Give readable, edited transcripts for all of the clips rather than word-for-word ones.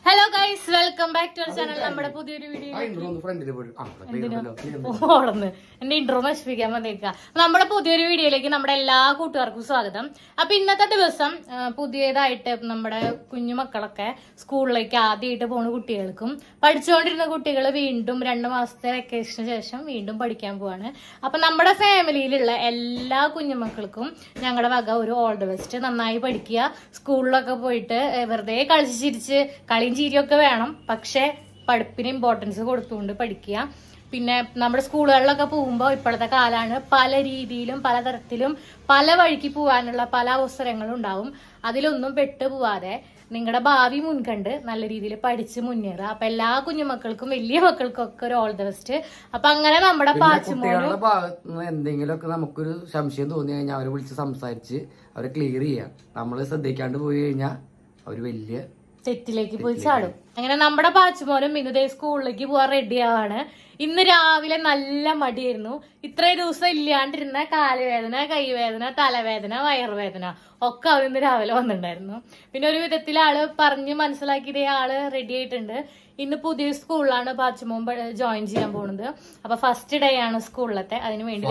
Hello guys, welcome back to our channel. നമ്മുടെ പുതിയൊരു video എന്റെ ഇൻട്രോ നശിപ്പിക്കാൻ വന്നേക്ക. നമ്മുടെ പുതിയൊരു വീഡിയോയിലേക്ക് നമ്മുടെ എല്ലാ കൂട്ടുകാർക്കും സ്വാഗതം. അപ്പൊ ഇന്നത്തെ ദിവസം പുതിയതായിട്ട് നമ്മുടെ കുഞ്ഞുമക്കളൊക്കെ സ്കൂളിലേക്ക് ആദ്യമായിട്ട് പോണ കുട്ടികൾക്കും പഠിച്ചുകൊണ്ടിരുന്ന കുട്ടികൾ വീണ്ടും 2 മാസത്തെ വെക്കേഷന് ശേഷം വീണ്ടും പഠിക്കാൻ പോവാണ്. അപ്പൊ നമ്മുടെ ഫാമിലിയിലുള്ള എല്ലാ കുഞ്ഞുമക്കൾക്കും ഞങ്ങളുടെ വക ഒരു ഓൾ ദി ബെസ്റ്റ്. നന്നായി പഠിക്കുക. സ്കൂളിലൊക്കെ പോയിട്ട് വെറുതെ കളിച്ച് ചിരിച്ച് കളിയും ചിരിയൊക്കെ വേണം, പക്ഷെ പഠിപ്പിന് ഇമ്പോർട്ടൻസ് കൊടുത്തുകൊണ്ട് പഠിക്കുക. പിന്നെ നമ്മുടെ സ്കൂളുകളിലൊക്കെ പോകുമ്പോൾ ഇപ്പോഴത്തെ കാലാണ്, പല രീതിയിലും പലതരത്തിലും പല വഴിക്ക് പോകാനുള്ള പല അവസരങ്ങളും ഉണ്ടാവും. അതിലൊന്നും പെട്ടു പോവാതെ നിങ്ങളുടെ ഭാവി മുൻകണ്ട് നല്ല രീതിയിൽ പഠിച്ച് മുന്നേറുക. അപ്പൊ എല്ലാ കുഞ്ഞുമക്കൾക്കും വലിയ മക്കൾക്കും ഒക്കെ ഒരു ഓൾ ദി ബെസ്റ്റ്. അപ്പൊ അങ്ങനെ നമ്മുടെ കുട്ടികളുടെ ഭാഗത്ത് എന്തെങ്കിലുമൊക്കെ നമുക്കൊരു സംശയം തോന്നി കഴിഞ്ഞാൽ അവരെ വിളിച്ച് സംസാരിച്ച് അവരെ ക്ലിയർ ചെയ്യാം. നമ്മള് ശ്രദ്ധിക്കാണ്ട് പോയി കഴിഞ്ഞാൽ അവര് വലിയ തെറ്റിലേക്ക് പോയി ചാടും. അങ്ങനെ നമ്മുടെ പാച്ചുമോനും ഇന്നതേ സ്കൂളിലേക്ക് പോവാൻ റെഡി ആവാണ്. ഇന്ന് രാവിലെ നല്ല മടിയായിരുന്നു. ഇത്രയും ദിവസം ഇല്ലാണ്ടിരുന്ന കാലുവേദന, കൈവേദന, തലവേദന, വയറുവേദന ഒക്കെ അവരിന്ന് രാവിലെ വന്നിട്ടുണ്ടായിരുന്നു. പിന്നെ ഒരു വിധത്തിൽ ആള് പറഞ്ഞ് മനസ്സിലാക്കിയതേ ആള് റെഡി ആയിട്ടുണ്ട്. ഇന്ന് പുതിയ സ്കൂളിലാണ് പാച്ചുമോൻ ജോയിൻ ചെയ്യാൻ പോകുന്നത്. അപ്പൊ ഫസ്റ്റ് ഡേ ആണ് സ്കൂളിലത്തെ. അതിന് വേണ്ടി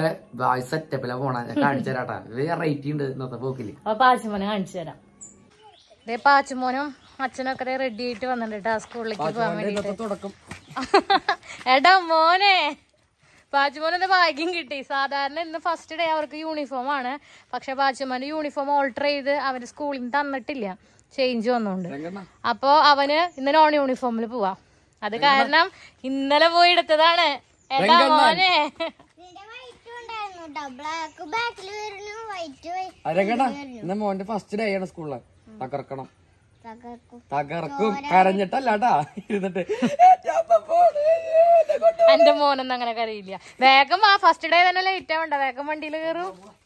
അപ്പൊ പാച്ചുമോനെ കാണിച്ചു തരാം. ഇതേ പാച്ചുമോനും അച്ഛനൊക്കെ റെഡി ആയിട്ട് വന്നിട്ട് സ്കൂളിലേക്ക് പോകാൻ വേണ്ടിട്ട്. എടാ മോനെ, പാച്ചുമോനെ ഭാഗ്യം കിട്ടി. സാധാരണ ഇന്ന് ഫസ്റ്റ് ഡേ അവർക്ക് യൂണിഫോം ആണ്, പക്ഷെ പാച്ചുമോന്റെ യൂണിഫോം ഓൾട്ടർ ചെയ്ത് അവര് സ്കൂളിൽ നിന്ന് തന്നിട്ടില്ല, ചേഞ്ച് വന്നോണ്ട്. അപ്പൊ അവന് ഇന്ന് നോൺ യൂണിഫോമിൽ പോവാ. അത് കാരണം ഇന്നലെ പോയി എടുത്തതാണ്. എടാ മോനെ, മോന്റെ ഫസ്റ്റ് ഡേ ആണ് സ്കൂളില്. തകർക്കണം, തകർക്കും. കരഞ്ഞിട്ടല്ലാട്ടാ ഇരുന്നിട്ട്. എന്റെ മോനൊന്നും അങ്ങനെ കരയില്ല. വേഗം ആ ഫസ്റ്റ് ഡേ തന്നെ ലേറ്റ് ആവണ്ട, വേഗം വണ്ടിയിൽ കയറും.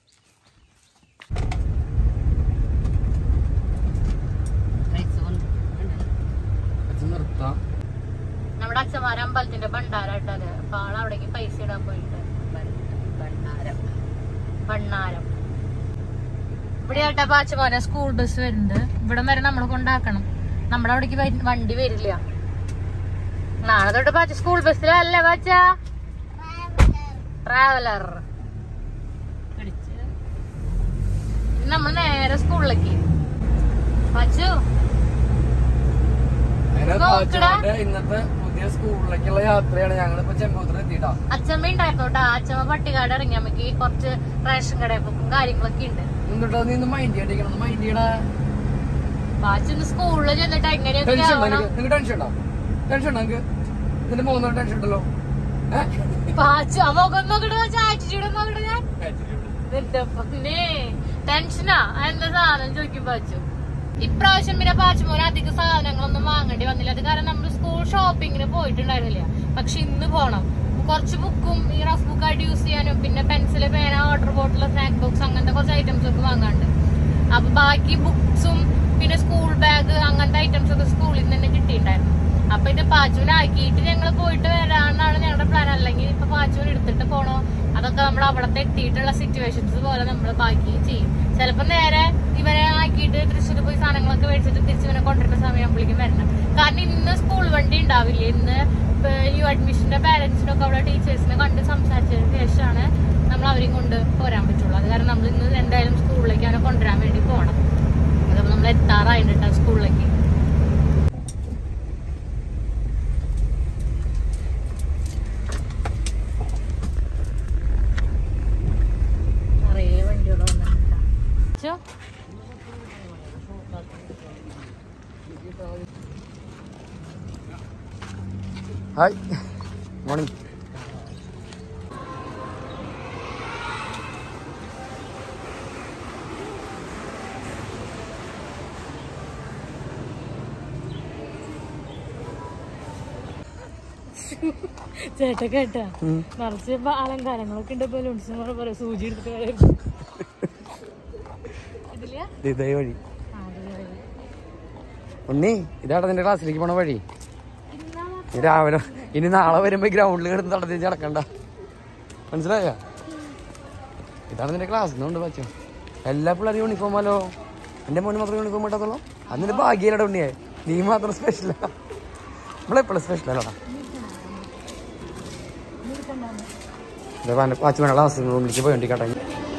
നമ്മുടെ അച്ഛന്മാരെ അമ്പലത്തിന്റെ ഭണ്ഡാരായിട്ടത്. അപ്പൊ ആളവിടേക്ക് പൈസ ഇടാൻ പോയിട്ട് ഭണ്ണാരം ഇവിടെ ആയിട്ടാ പാച്ചമോനെ സ്കൂൾ ബസ് വരുന്നുണ്ട്. ഇവിടെ വരെ നമ്മൾ കൊണ്ടാക്കണം. നമ്മുടെ അവിടേക്ക് വണ്ടി വരില്ല. നാളെ തൊട്ട് പാച്ച സ്കൂൾ ബസ്സിലല്ലേ പാച്ച? ട്രാവലർ പിടിച്ച് നമ്മൾ നേരെ സ്കൂളിലേക്ക്. പാച്ചു ഇന്നത്തെ പുതിയ സ്കൂളിലേക്കുള്ള യാത്രയാണ്. ഞങ്ങളിപ്പോ ചെമ്പൂത്തിൽ എത്തിയിട്ടാ. അച്ഛമ്മ ഉണ്ടായിരുന്നു കേട്ടാ. അച്ഛമ്മ പട്ടികാട് ഇറങ്ങി. നമുക്ക് കുറച്ച് റേഷൻ കടയും കാര്യങ്ങളൊക്കെ ഉണ്ട്. പാച്ചൊന്ന് സ്കൂളിൽ ചെന്നിട്ട് എങ്ങനെയൊക്കെ പാച്ചു ആ മുഖം നോക്കിട്ട് ആറ്റിറ്റ്യൂഡ് നോക്കിട്ട് ഞാൻ ടെൻഷനാ. എന്താ സാധനം ചോദിക്കും പാച്ചു. ഇപ്രാവശ്യം പിന്നെ പാച്ചുമോനെ അധികം സാധനങ്ങളൊന്നും വാങ്ങേണ്ടി വന്നില്ല. അത് കാരണം നമ്മൾ സ്കൂൾ ഷോപ്പിങ്ങിന് പോയിട്ടുണ്ടായിരുന്നില്ല. പക്ഷെ ഇന്ന് പോണം. കുറച്ച് ബുക്കും ഈ റഫ് ബുക്കായിട്ട് യൂസ് ചെയ്യാനും പിന്നെ പെൻസില്, പേന, വാട്ടർ ബോട്ടിൽ, സ്നാക്ക് ബോക്സ് അങ്ങനത്തെ കുറച്ച് ഐറ്റംസ് ഒക്കെ വാങ്ങാണ്ട്. അപ്പൊ ബാക്കി ബുക്സും പിന്നെ സ്കൂൾ ബാഗ് അങ്ങനത്തെ ഐറ്റംസ് ഒക്കെ സ്കൂളിൽ നിന്ന് തന്നെ കിട്ടിയിട്ടുണ്ടായിരുന്നു. അപ്പൊ ഇത് പാച്ചുവിനാക്കിയിട്ട് ഞങ്ങൾ പോയിട്ട് വരാനാണ് ഞങ്ങളുടെ പ്ലാൻ. അല്ലെങ്കിൽ ഇപ്പൊ പാച്ചുവിന് എടുത്തിട്ട് പോണോ, അതൊക്കെ നമ്മൾ അവിടത്തെ എത്തിയിട്ടുള്ള സിറ്റുവേഷൻസ് പോലെ നമ്മൾ ബാക്കി ചെയ്യും. ചിലപ്പോ നേരെ ഇവരെ ആക്കിയിട്ട് തൃശ്ശൂർ പോയി സാധനങ്ങളൊക്കെ മേടിച്ചിട്ട് തിരിച്ച് ഇവനെ കൊണ്ടുവരുന്ന സമയമാകുമ്പോഴേക്കും വരണം. കാരണം ഇന്ന് സ്കൂൾ വണ്ടി ഉണ്ടാവില്ല. ഇന്ന് ന്യൂ അഡ്മിഷന്റെ പാരന്റ്സിനൊക്കെ അവിടെ ടീച്ചേഴ്സിനെ കണ്ട് സംസാരിച്ചതിന് ശേഷമാണ് നമ്മൾ അവരെയും കൊണ്ട് പോരാൻ പറ്റുള്ളൂ. അത് കാരണം നമ്മൾ ഇന്ന് എന്തായാലും സ്കൂളിലേക്ക് അവനെ കൊണ്ടുവരാൻ വേണ്ടി പോകണം. അതപ്പോൾ നമ്മൾ എത്താറായിട്ടാ സ്കൂളിലേക്ക്. നിറയെ വണ്ടികൾ വന്നിട്ടാ. Hi, morning. ചേട്ടാ കേട്ടാ, നിറച്ച് അലങ്കാരങ്ങളൊക്കെ ഉണ്ട്. ബലൂൺസ് പറയാ, സൂചി എടുത്തിട്ട് ഇതേ വഴി. ഉണ്ണി, ഇതാടാ നിന്റെ ക്ലാസ്സിലേക്ക് പോണ വഴി. രാവിലെ ഇനി നാളെ വരുമ്പോ ഗ്രൗണ്ടിൽ കിടന്ന് തടത്തി നടക്കണ്ട, മനസ്സിലായ? ഇതാണ് നിന്റെ ക്ലാസ് കൊണ്ട് പറ്റോ. എല്ലാ പിള്ളേരും യൂണിഫോമല്ലോ. എന്റെ മോന് മാത്രം യൂണിഫോം ഇട്ടത്തുള്ളൂ. അതിന്റെ ഭാഗ്യയിലട ഉണ്ണിയായി. നീ മാത്രം സ്പെഷ്യലാ. നമ്മളെപ്പോഴും സ്പെഷ്യലല്ലടാ. പാച്ചുമണ ക്ലാസ് റൂമിലേക്ക് പോയി കേട്ടെ.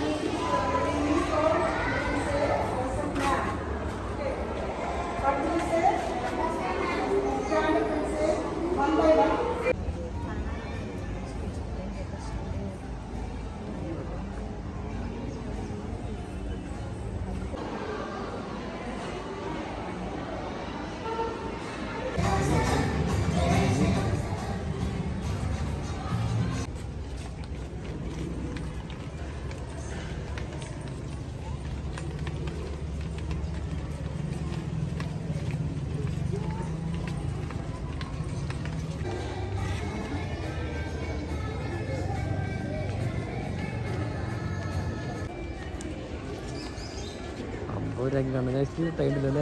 കണ്ണ് കഴിച്ച് ടൈമില്ലല്ലേ?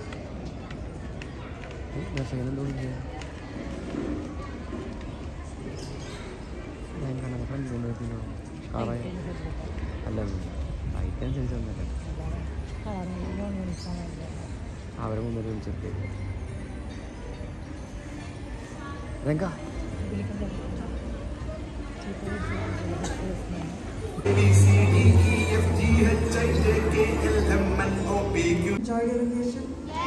അല്ല ലൈറ്റ് അനുസരിച്ച് വന്നല്ലേ അവരെ മുന്നിൽ വിളിച്ചിട്ട് രംഗ Enjoy your vacation?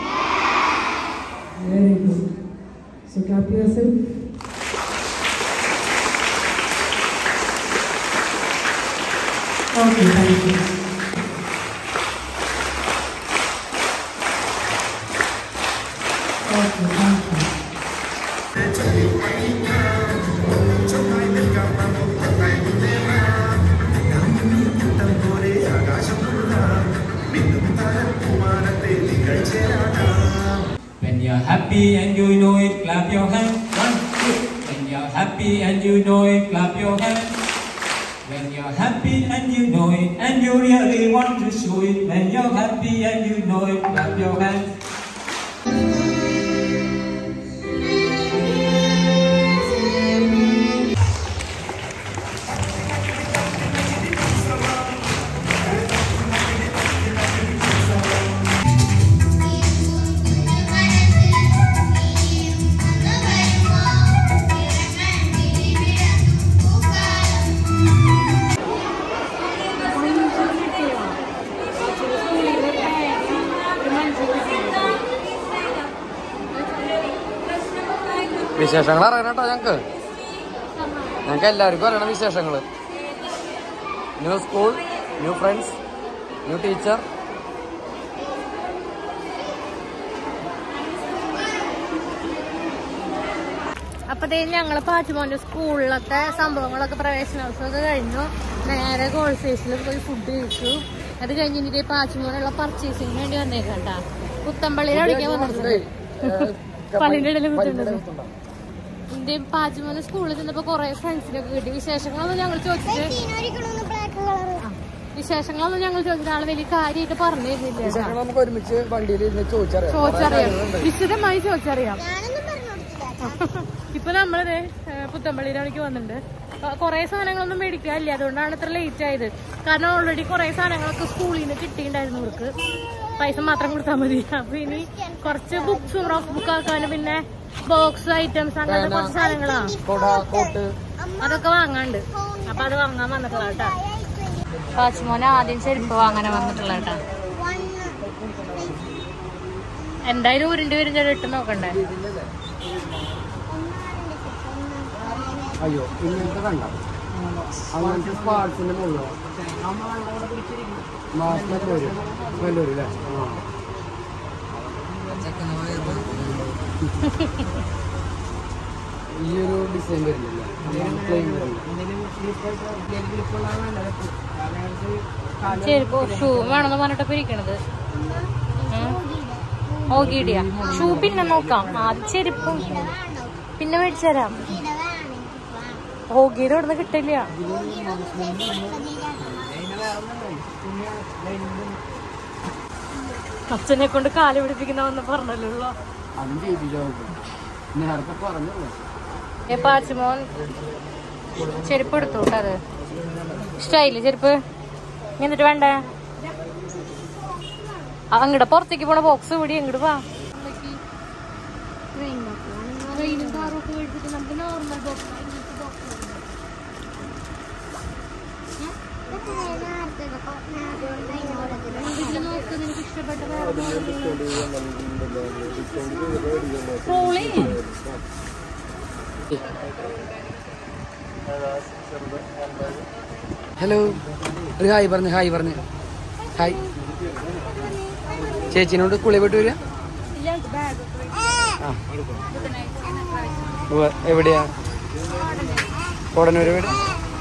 Very good. So clap yourself. Okay, thank you. Okay, thank you. When you're happy and you know it, clap your hands. 1, 2. When you're happy and you know it, clap your hands. When you're happy and you know it, and you really want to show it. When you're happy and you know it, clap your hands. വിശേഷങ്ങൾ അറിയണം കേട്ടോ. ഞങ്ങൾക്ക് എല്ലാവർക്കും അറിയണം വിശേഷങ്ങൾ. New school, new friends, new teacher. അപ്പത്തേക്കും ഞങ്ങള് പാച്ചുമോന്റെ സ്കൂളിലത്തെ സംഭവങ്ങളൊക്കെ പ്രവേശനോത്സവമൊക്കെ കഴിഞ്ഞു. നേരെ ഗോൾഡ് ഫേസിൽ പോയി ഫുഡ് കഴിച്ചു. അത് കഴിഞ്ഞിട്ട് പാച്ചുമോനുള്ള പർച്ചേസിങ്ങിന് വേണ്ടി വന്നേക്കാട്ടാ. പുത്തമ്പള്ളിയിൽ അടിക്കാൻ വന്നിട്ടുണ്ട്. പള്ളിന്റെ ഇടയിൽ വിട്ടിട്ടുണ്ട്. എന്റെ പാച്ചുമോന്റെ സ്കൂളിൽ ചെന്നപ്പോ കൊറേ ഫ്രണ്ട്സിനൊക്കെ കിട്ടി. വിശേഷങ്ങളൊന്നും ഞങ്ങൾ ചോദിച്ചിട്ട് ആള് വലിയ കാര്യമായിട്ട് പറഞ്ഞിരുന്നില്ല. ഒരുമിച്ച് വണ്ടിയിൽ ചോദിച്ചറിയാം, വിശദമായി ചോദിച്ചറിയാം. ഇപ്പൊ നമ്മളിത് പുത്തമ്പള്ളിയിലേക്ക് വന്നിട്ടുണ്ട്. കൊറേ സാധനങ്ങളൊന്നും മേടിക്കാനില്ല, അതുകൊണ്ടാണ് ഇത്ര ലേറ്റ് ആയത്. കാരണം ഓൾറെഡി കൊറേ സാധനങ്ങളൊക്കെ സ്കൂളിൽ നിന്ന് കിട്ടിയിട്ടുണ്ടായിരുന്നു. അവർക്ക് പൈസ മാത്രം കൊടുത്താൽ മതി. അപ്പൊ ഇനി കുറച്ച് ബുക്സും റഫ് ബുക്ക് ആക്കാനും പിന്നെ ബോക്സ് ഐറ്റംസ് അങ്ങനത്തെ കുറച്ച് സാധനങ്ങളാണ്, അതൊക്കെ വാങ്ങാണ്ട്. അപ്പൊ അത് വാങ്ങാൻ വന്നിട്ടുള്ള കേട്ടാ. പാച്ചുമോനെ ആദ്യം ചെരുപ്പ് വാങ്ങാൻ വന്നിട്ടുള്ള കേട്ടാ. എന്തായാലും ഉരുണ്ട് വരും ഇട്ട് നോക്കണ്ടേ. അയ്യോ ഇങ്ങനത്തെ കണ്ട അങ്ങനത്തെ സ്പാർട്സിന്റെ മുകളിലോ അല്ലേ? ഈ ഒരു ഡിസൈൻ വരുന്നില്ല, ചെരുപ്പ് ഷൂ വേണമെന്ന് പറഞ്ഞിട്ടൊക്കെ ഇരിക്കണത്. ഓഗിഡിയ ഷൂ പിന്നെ നോക്കാം, ആദ്യം ചെരുപ്പും പിന്നെ മേടിച്ചു തരാം. ഓഗിയുടെ ഇവിടുന്ന് കിട്ടില്ല. അച്ഛനെ കൊണ്ട് കാല് പിടിപ്പിക്കുന്നവന്ന് പറഞ്ഞല്ലോ. പാച്ചുമോൻ ചെരുപ്പ് എടുത്തോട്ടെ. അത് ഇഷ്ടായില്ലേ ചെരുപ്പ്? എന്നിട്ട് വേണ്ടേ അങ്ങടെ പുറത്തേക്ക് പോണ ബോക്സ് കൂടി എങ്ങോട്ട് വാ. ട്രെയിനും കാറും ഒക്കെ മേടിച്ചിട്ട് നമുക്ക് നോർമൽ ബോക്സ് നോക്ക്. നിനക്ക് ഇഷ്ടപ്പെട്ട ട്രോളി ഹലോ, ഒരു ഹായ് പറഞ്ഞു. ഹായ്. ചേച്ചിനോട് കുളി പോയിട്ട് വരിക. എവിടെയാ? കോടന്നൂർ വീട്.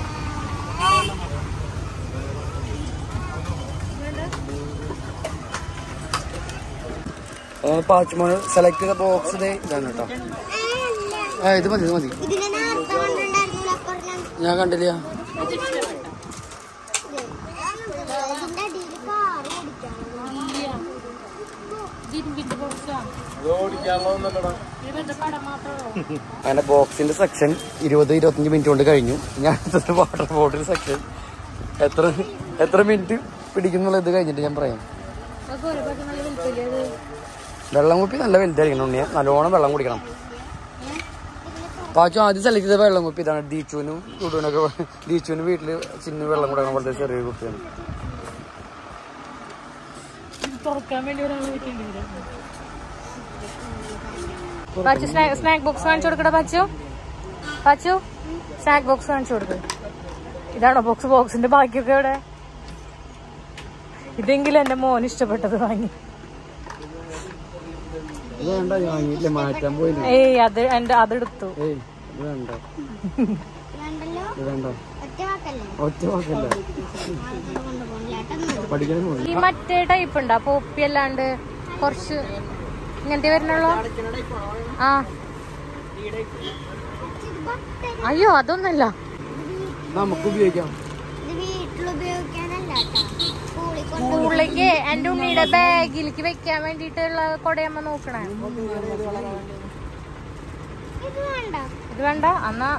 പാച്ചുമോൾ സെലക്ട് ചെയ്ത ബോക്സ് ഇതാണ് കേട്ടോ. ഇത് മതി. ഞാൻ കണ്ടില്ല. അങ്ങനെ ബോക്സിന്റെ സെക്ഷൻ 20-25 മിനിറ്റ് കൊണ്ട് കഴിഞ്ഞു. ഞാൻ വാട്ടർ ബോട്ടിൽ സെക്ഷൻ എത്ര മിനിറ്റ് പിടിക്കുന്നുള്ള ഇത് കഴിഞ്ഞിട്ട് ഞാൻ പറയാം. വെള്ളം കുപ്പി നല്ല വലുതായിരിക്കണം ഉണ്ണിയെ. നല്ലോണം വെള്ളം കുടിക്കണം. പാച്ചു ആദ്യം സെലക്ട് ചെയ്ത വെള്ളം കുപ്പി ഇതാണ്. ദീച്ചുവിനും ചുടുവിനൊക്കെ ദീച്ചുവിന് വീട്ടില് ചിന്നു വെള്ളം കുടിക്കണം പോലത്തെ ചെറിയൊരു കുപ്പിയാണ്. സ്നാക്ക് ബോക്സ് കാണിച്ചു കൊടുക്കട. പാച്ചു സ്നാക്ക് ബോക്സ് കാണിച്ചു കൊടുക്ക. ഇതാണോ ബോക്സിന്റെ ബാക്കിയൊക്കെ ഇവിടെ? ഇതെങ്കിലും എന്റെ മോന് ഇഷ്ടപ്പെട്ടത് വാങ്ങി. മാറ്റാൻ പോയി. ഏയ് അതെടുത്തു. ഈ മറ്റേ ടൈപ്പ് ഉണ്ടാ പോപ്പി അല്ലാണ്ട് കുറച്ച് ഇങ്ങനത്തെ വരുന്നുള്ളൂ. ആ അയ്യോ അതൊന്നല്ല, നമുക്ക് ഉപയോഗിക്കാം. സ്കൂളിലേക്ക് എന്റെ ഉണ്ണിയുടെ ബാഗിലേക്ക് വെക്കാൻ വേണ്ടിട്ടുള്ള കൊടയമ്മ നോക്കണേ. ഇത് വേണ്ട. എന്നാ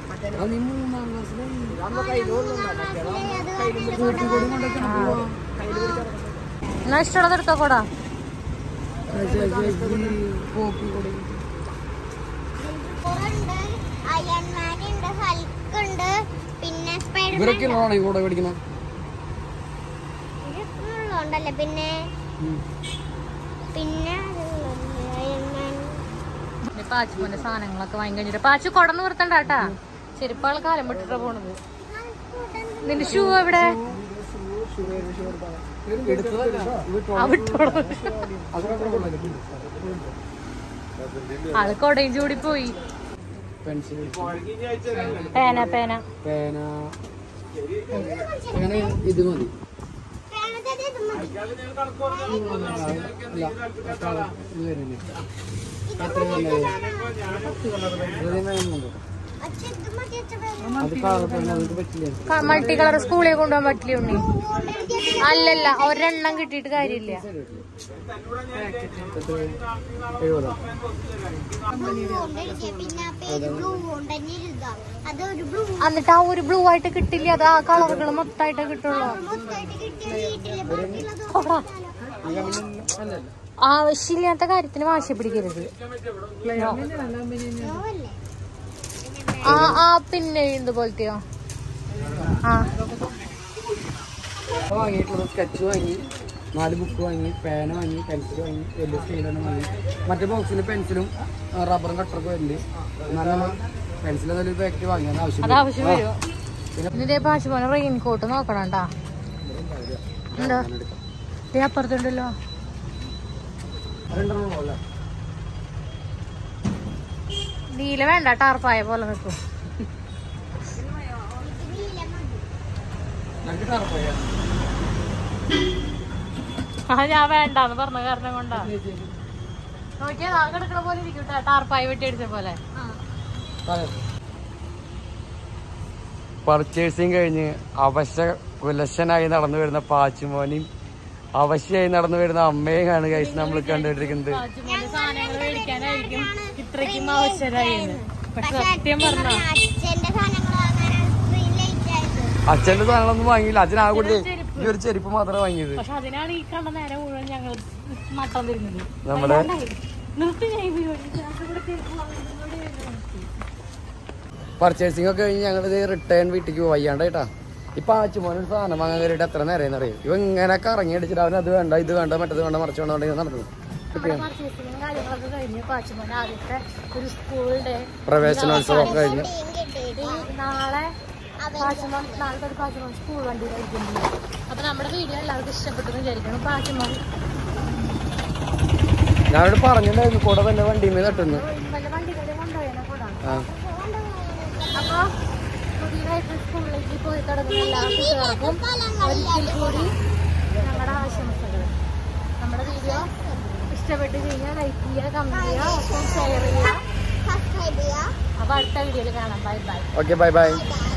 ഇഷ്ടമുള്ളത് എടുത്തോ കൊട. ഇവരൊക്കെ കൂടെ മേടിക്കണം. പാച്ചുമോന്റെ സാധനങ്ങളൊക്കെ വാങ്ങി കഴിഞ്ഞിട്ട് പാച്ചു കൊടന്ന് നിർത്തണ്ട കേട്ടാ. ചെരുപ്പാള് കാലം വിട്ടിട്ടാ പോണത്. നിന്റെ ഷൂ എവിടെ? ആള് കൊടയും ചൂടി പോയി. പേന ഇത് മതി. മൾട്ടി കളർ സ്കൂളിൽ കൊണ്ടുപോകാൻ പറ്റില്ല ഉണ്ണി. അല്ലല്ല, ഒരെണ്ണം കിട്ടിയിട്ട് കാര്യമില്ല. എന്നിട്ട് ആ ഒരു ബ്ലൂ ആയിട്ട് കിട്ടില്ല. അത് ആ കളറുകൾ മൊത്തമായിട്ട് കിട്ടുള്ളൂ. ആവശ്യമില്ലാത്ത കാര്യത്തിന് വാശി പിടിക്കരുത്. പിന്നെ ഇതുപോലത്തെയോ? വാങ്ങിയിട്ടുള്ളത് സ്കെച്ച് വാങ്ങി, 4 ബുക്ക് വാങ്ങി, പേന വാങ്ങി, പെൻസിൽ വാങ്ങി, വലിയ സ്കെയിലാണ് വാങ്ങി. മറ്റേ ബോക്സിന് പെൻസിലും റബ്ബറും കട്ടറൊക്കെ വരില്ലേ. എന്നാലും പെൻസിൽ നല്ലൊരു പാക്കറ്റ് വാങ്ങിയാണ് ആവശ്യം വരും. ഇതിന്റെ പാശുപോലെ റെയിൻ കോട്ട് നോക്കണം ട്ടാ. എന്താ അപ്പുറത്തുണ്ടല്ലോ. നീല വേണ്ട, ടാർപ്പായ പോലെ നിൽക്കും. ഞാൻ വേണ്ടാന്ന് പറഞ്ഞ കാരണം കൊണ്ടാ. നോക്കിയാ കിടക്കണ പോലെ ഇരിക്കും ടാർപ്പായ വെട്ടി അടിച്ച പോലെ. പർച്ചേസിങ് കഴിഞ്ഞ് കുലശനായി നടന്നു വരുന്ന പാച്ചുമോനെയും അവശ്യമായി നടന്നു വരുന്ന അമ്മയെയാണ് ഗൈസ് നമ്മൾ കണ്ടുകൊണ്ടിരിക്കുന്നത്. സാധനങ്ങൾ മേടിക്കാനായിരിക്കും ഇത്രയ്ക്കും ആവശ്യമായിരുന്നു. പക്ഷെ സത്യം പറഞ്ഞ അച്ഛന്റെ സാധനങ്ങളൊന്നും വാങ്ങിയില്ല. അച്ഛനാ കൂടി ഈ ഒരു ചെരുപ്പ് മാത്രമേ വാങ്ങിയത്. പക്ഷെ അതിനാണ് ഈ കണ്ട നേരം മുഴുവൻ ഞങ്ങൾ നട്ടം തരുന്നത്. നമ്മുടെ നിർത്തി ഞാൻ പർച്ചേസിംഗ് ഒക്കെ കഴിഞ്ഞ് ഞങ്ങളിത് റിട്ടേൺ വീട്ടിലേക്ക് വയ്യാണ്ടായിട്ടാ. ഇപ്പൊ ആച്ചുമോനൊരു സാധനം വാങ്ങാൻ കയറിയിട്ട് എത്ര നേരം അറിയാം. ഇവ ഇങ്ങനെ കറങ്ങി അടിച്ചിട്ട് അവൻ അത് വേണ്ട ഇത് വേണ്ട മറ്റത് വേണ്ട മറിച്ച് വേണ്ട നടന്നു. പ്രവേശനോത്സവം ഒക്കെ കഴിഞ്ഞു. നാളെ സ്കൂൾ വണ്ടിയിലായിരിക്കും. അപ്പൊ നമ്മുടെ വീഡിയോ എല്ലാവർക്കും ഇഷ്ടപ്പെട്ടെന്ന് വിചാരിക്കണം. പാച്ചുമോൻ ഞാനോട് പറഞ്ഞിട്ടുണ്ടായിരുന്നു കൂടെ വല്ല വണ്ടിയിൽ തട്ടുന്നു. അപ്പൊ പുതിയതായിട്ട് സ്കൂളിലേക്ക് പോയി തുടങ്ങുന്ന എല്ലാ കുട്ടികൾക്കും ഒരിക്കൽ കൂടി ഞങ്ങളുടെ ആശംസകൾ. നമ്മുടെ വീഡിയോ ഇഷ്ടപ്പെട്ട് കഴിഞ്ഞാൽ ലൈക്ക് ചെയ്യുക, കമന്റ് ചെയ്യുക, ഒപ്പം ഷെയർ ചെയ്യുക. അപ്പൊ അടുത്ത വീഡിയോയിൽ കാണാം. Bye bye. Okay bye by.